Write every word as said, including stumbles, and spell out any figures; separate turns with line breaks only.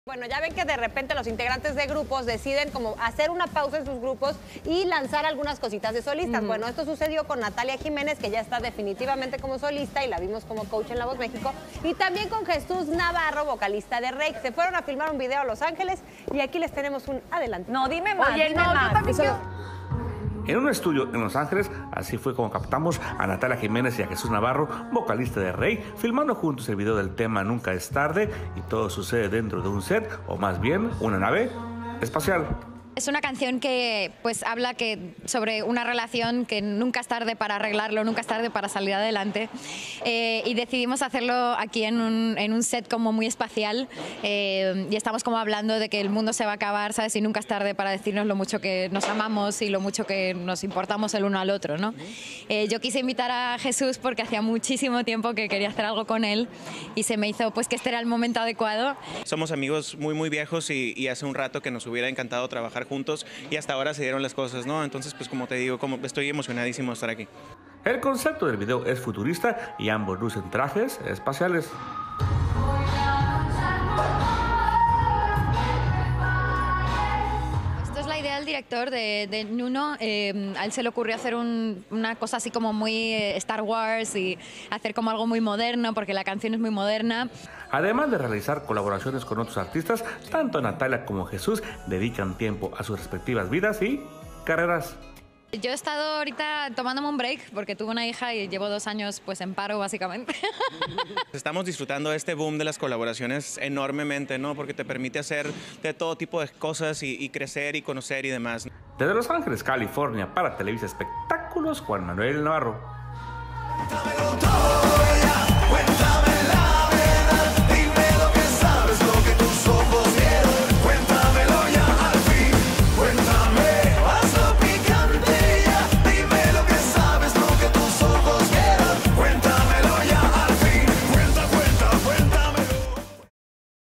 Bueno, ya ven que de repente los integrantes de grupos deciden como hacer una pausa en sus grupos y lanzar algunas cositas de solistas. Uh-huh. Bueno, esto sucedió con Natalia Jiménez, que ya está definitivamente como solista y la vimos como coach en La Voz México, y también con Jesús Navarro, vocalista de Rake. Se fueron a filmar un video a Los Ángeles y aquí les tenemos un adelanto.
No, dime más,
Oye,
dime
no,
más.
Yo también
Eso...
quiero...
En un estudio en Los Ángeles, así fue como captamos a Natalia Jiménez y a Jesús Navarro, vocalista de Rake, filmando juntos el video del tema Nunca es tarde, y todo sucede dentro de un set, o más bien, una nave espacial.
Es una canción que pues habla que, sobre una relación que nunca es tarde para arreglarlo, nunca es tarde para salir adelante. Eh, y decidimos hacerlo aquí en un, en un set como muy espacial. Eh, y estamos como hablando de que el mundo se va a acabar, ¿sabes? Y nunca es tarde para decirnos lo mucho que nos amamos y lo mucho que nos importamos el uno al otro, ¿no? Eh, yo quise invitar a Jesús porque hacía muchísimo tiempo que quería hacer algo con él y se me hizo pues que este era el momento adecuado.
Somos amigos muy muy viejos y, y hace un rato que nos hubiera encantado trabajar juntos y hasta ahora se dieron las cosas, ¿no? Entonces, pues como te digo, como estoy emocionadísimo de estar aquí.
El concepto del video es futurista y ambos lucen trajes espaciales.
Esto es la idea del director de, de Nuno. Eh, a él se le ocurrió hacer un, una cosa así como muy Star Wars y hacer como algo muy moderno, porque la canción es muy moderna.
Además de realizar colaboraciones con otros artistas, tanto Natalia como Jesús dedican tiempo a sus respectivas vidas y carreras.
Yo he estado ahorita tomándome un break porque tuve una hija y llevo dos años pues en paro básicamente.
Estamos disfrutando de este boom de las colaboraciones enormemente, ¿no? Porque te permite hacer de todo tipo de cosas y, y crecer y conocer y demás.
Desde Los Ángeles, California, para Televisa Espectáculos, Juan Manuel Navarro.